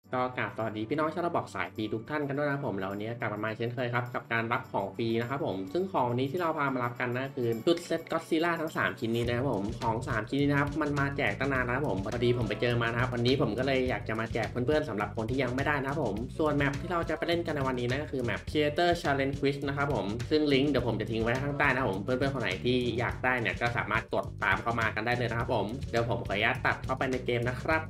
ก็กราบสวัสดีพี่น้องชาวระบอกสายฟรีทุกท่านกันด้วยนะครับผมแล้ววันนี้กลับมาเช่นเคยครับกับการรับของฟรีนะครับผมซึ่งของนี้ที่เราพามารับกันนะคือชุดเซ็ตก็อดซิลล่าทั้ง3ชิ้นนี้นะครับผมของ3ชิ้นนี้นะครับมันมาแจกตั้งนานแล้วผมพอดีผมไปเจอมานะครับวันนี้ผมก็เลยอยากจะมาแจกเพื่อนๆสำหรับคนที่ยังไม่ได้นะครับผมส่วนแมปที่เราจะไปเล่นกันในวันนี้นั่นก็คือแมป Creator Challenge Quiz นะครับผมซึ่งลิงก์เดี๋ยวผมจะทิ้งไว้ข้างใต้นะครับผมเพื่อนๆคนไหนที่อยากได้เนี่ยก็สามารถกดตามเข้ามากันได้เลยนะครับผมเดี๋ยวผมขออนุญาตตัดเข้าไปในเกมนะครับ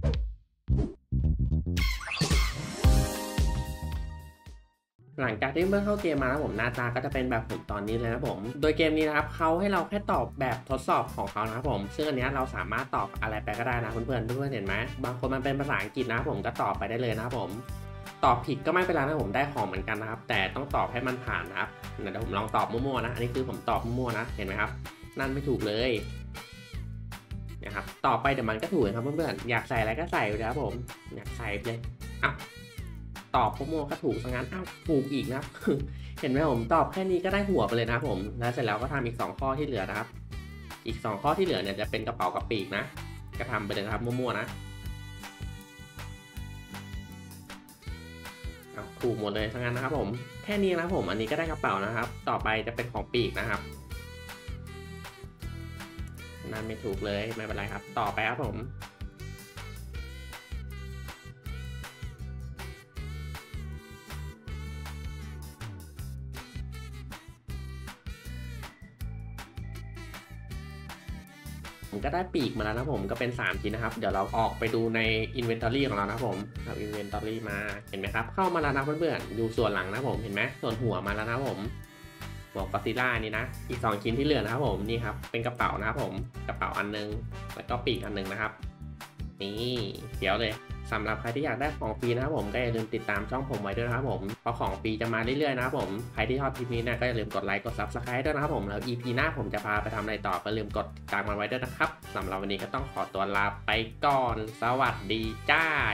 หลังจากที่เมื่อเข้าเกมมาแล้วผมหน้าตาก็จะเป็นแบบผมตอนนี้เลยนะผมโดยเกมนี้นะครับเขาให้เราแค่ตอบแบบทดสอบของเขานะครับผมซึ่งอันนี้เราสามารถตอบอะไรไปก็ได้นะเพื่อนๆเห็นไหมบางคนมันเป็นภาษาอังกฤษนะผมก็ตอบไปได้เลยนะครับผมตอบผิดก็ไม่เป็นไรนะผมได้ของเหมือนกันนะครับแต่ต้องตอบให้มันผ่านนะครับเดี๋ยวผมลองตอบมั่วๆนะอันนี้คือผมตอบมั่วๆนะเห็นไหมครับนั่นไม่ถูกเลยนะครับต่อไปเดี๋ยวมันก็ถูกครับเพื่อนๆอยากใส่อะไรก็ใส่เลยครับผมอยากใส่เลยอ้าว ตอบมั่วก็ถูกซะงั้นอ้าวถูกอีกนะครับ เห็นไหมผมตอบแค่นี้ก็ได้หัวไปเลยนะผมแล้วเสร็จแล้วก็ทำอีก2ข้อที่เหลือนะครับอีก2ข้อที่เหลือเนี่ยจะเป็นกระเป๋ากับปีกนะก็ทำไปเลยนะครับมั่วๆนะถูกหมดเลยซะงั้นนะครับผมแค่นี้นะครับผมอันนี้ก็ได้กระเป๋านะครับต่อไปจะเป็นของปีกนะครับนั่นไม่ถูกเลยไม่เป็นไรครับต่อไปครับผม ผมก็ได้ปีกมาแล้วนะผมก็เป็น3ชิ้นนะครับเดี๋ยวเราออกไปดูใน Inventory ของเรานะผมเอา Inventory มาเห็นไหมครับเข้ามาแล้วนะเพื่อนๆดูส่วนหลังนะผมเห็นไหมส่วนหัวมาแล้วนะผมหัวก็อดซิลล่านี่นะอีก2ชิ้นที่เหลือนะครับผมนี่ครับเป็นกระเป๋านะครับผมกระเป๋าอันนึงแล้วก็ปีกอันนึงนะครับนี่เดี๋ยวเลยสำหรับใครที่อยากได้ของฟรีนะครับผมก็อย่าลืมติดตามช่องผมไว้ด้วยนะครับผมเพราะของฟรีจะมาเรื่อยๆนะครับผมใครที่ชอบคลิปนี้เนี่ยก็อย่าลืมกดไลค์กด Subscribe ด้วยนะครับผมแล้ว EP หน้าผมจะพาไปทำอะไรต่อก็อย่าลืมกดติดตามมันไว้ด้วยนะครับสำหรับวันนี้ก็ต้องขอตัวลาไปก่อนสวัสดีจ้า